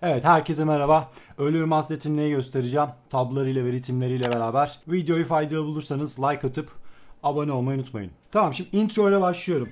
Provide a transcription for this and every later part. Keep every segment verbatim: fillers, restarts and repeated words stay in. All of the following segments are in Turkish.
Evet, herkese merhaba. Ölür Hasret'in neyi göstereceğim? Tablarıyla ve ritimleriyle beraber. Videoyu faydalı bulursanız like atıp abone olmayı unutmayın. Tamam, şimdi intro ile başlıyorum.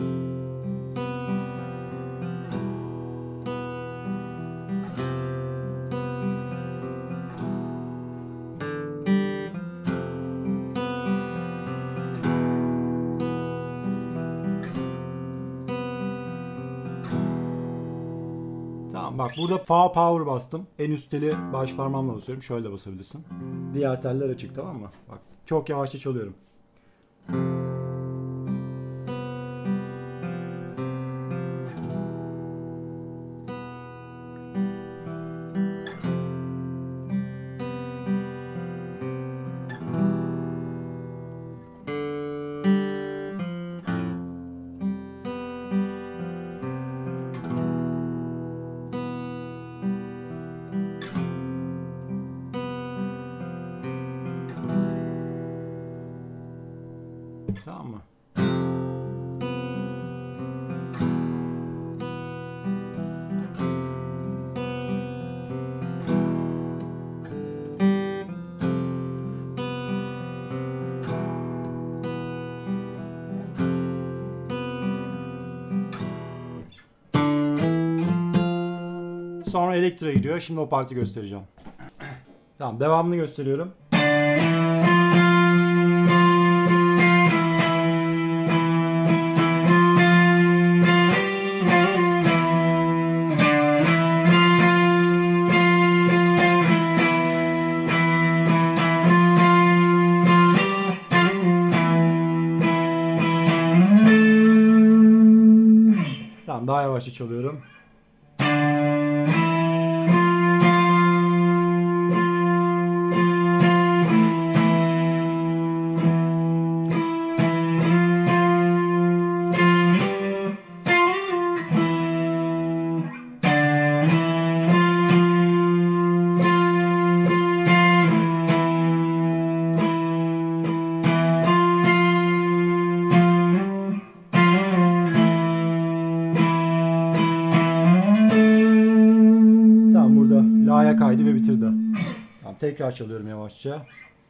Tamam, bak burada fa power bastım. En üst teli baş parmağımla basıyorum. Şöyle basabilirsin. Diğer teller açık, tamam mı? Bak çok yavaşça çalıyorum. Tamam mı? Sonra elektroya gidiyor. Şimdi o parti göstereceğim. Tamam, devamını gösteriyorum. Tamam, daha yavaşça çalıyorum. La'ya kaydı ve bitirdi. Tamam, tekrar çalıyorum yavaşça.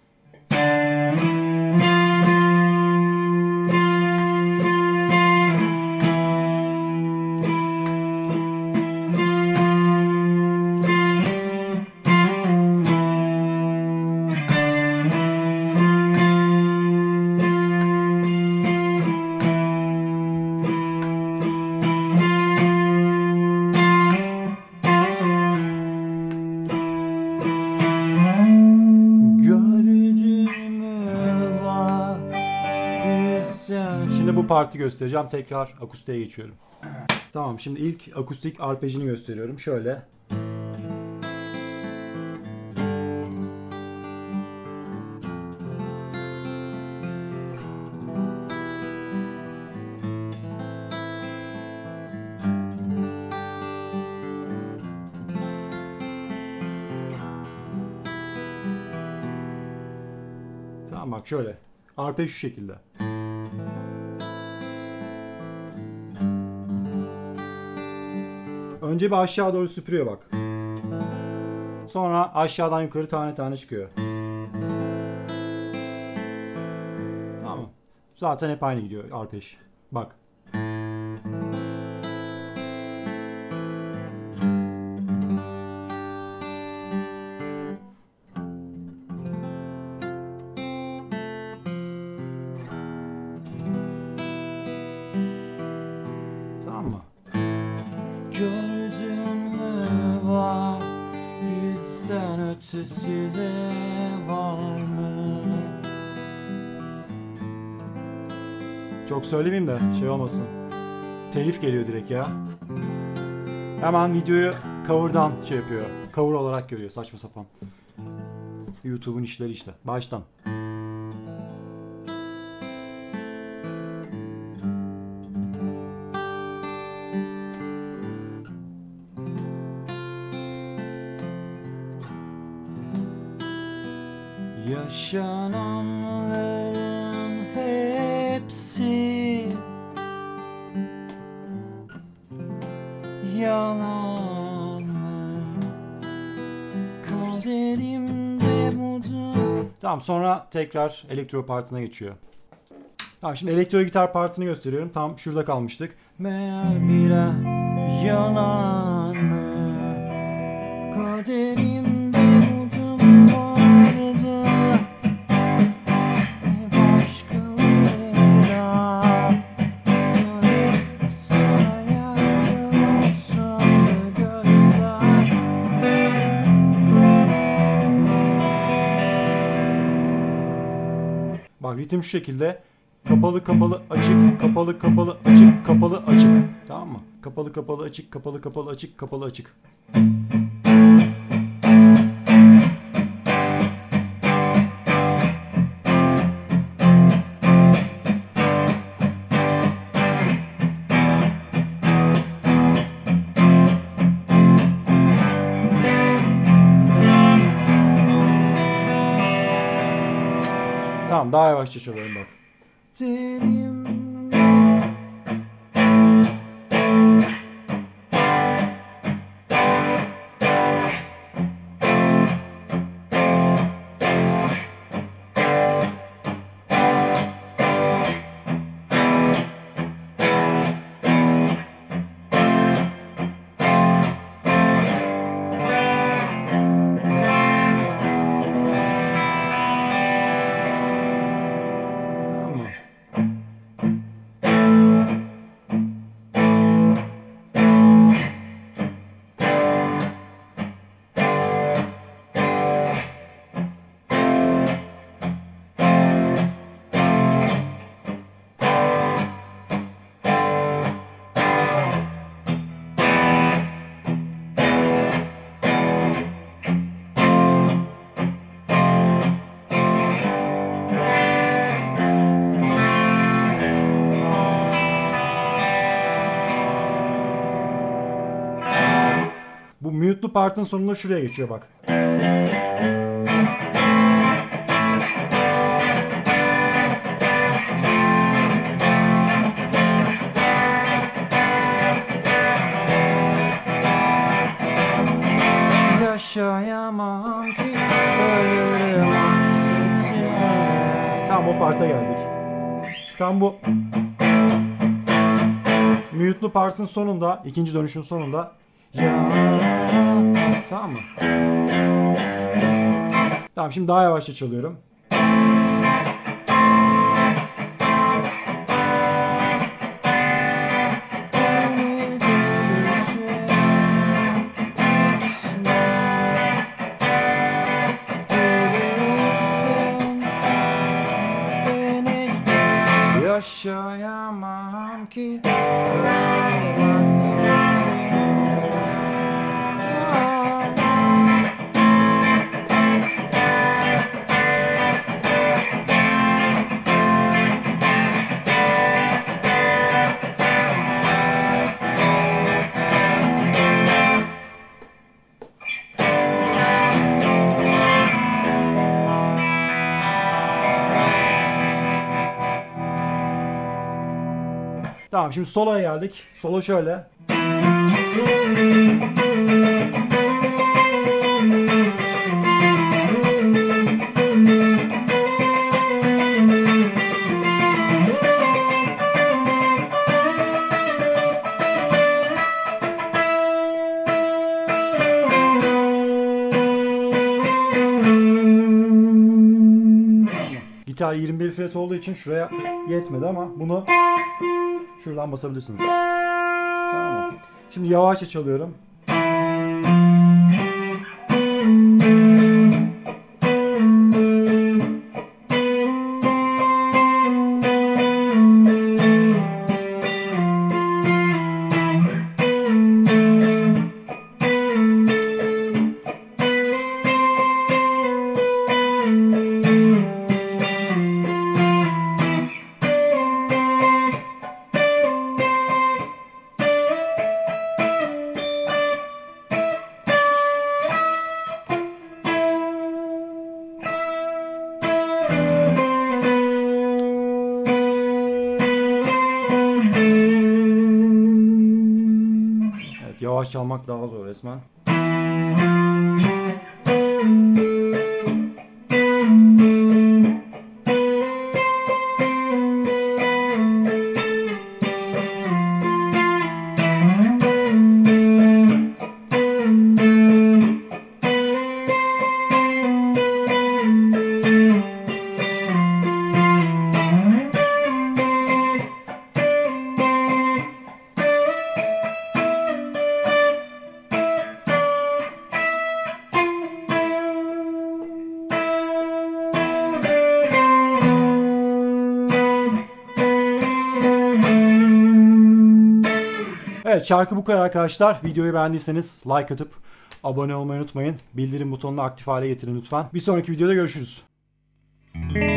Şimdi bu parti göstereceğim. Tekrar akustiğe geçiyorum. Tamam, şimdi ilk akustik arpejini gösteriyorum. Şöyle. Tamam, bak şöyle. Arpej şu şekilde. Önce bir aşağı doğru süpürüyor bak. Sonra aşağıdan yukarı tane tane çıkıyor. Tamam. Zaten hep aynı gidiyor arpej. Bak. Tamam mı? Gördün mü var, bizden ötesi de var mı? Çok söylemeyeyim de şey olmasın. Telif geliyor direkt ya. Hemen videoyu cover'dan şey yapıyor. Cover olarak görüyor, saçma sapan. YouTube'un işleri işte. Baştan. Yaşananların hepsi yalan mı? Tamam, sonra tekrar elektro partına geçiyor. Tamam, şimdi elektro gitar partını gösteriyorum. Tam şurada kalmıştık. Meğer bire yalan mı? Kaderimde umudum vardı. Başkalarıyla sana yakın sandı gözler. Bak, ritim şu şekilde. Kapalı kapalı açık, kapalı kapalı açık, kapalı açık. Tamam mı? Kapalı kapalı açık, kapalı kapalı açık, kapalı açık. Tamam, daha yavaşça çalıyorum bak. Bu mute'lu partın sonunda şuraya geçiyor bak. Yaşayamam ki ölürüm hasretine. Tam o parta geldik. Tam bu mute'lu partın sonunda, ikinci dönüşün sonunda ya, tamam mı? Tamam, şimdi daha yavaşça çalıyorum. Yaşayamam ki Tamam, şimdi soloya geldik. Solo şöyle. Gitar yirmi bir fret olduğu için şuraya yetmedi ama bunu şuradan basabilirsiniz. Tamam mı? Şimdi yavaşça çalıyorum. Yavaş çalmak daha zor resmen. Evet, şarkı bu kadar arkadaşlar. Videoyu beğendiyseniz like atıp abone olmayı unutmayın. Bildirim butonunu aktif hale getirin lütfen. Bir sonraki videoda görüşürüz.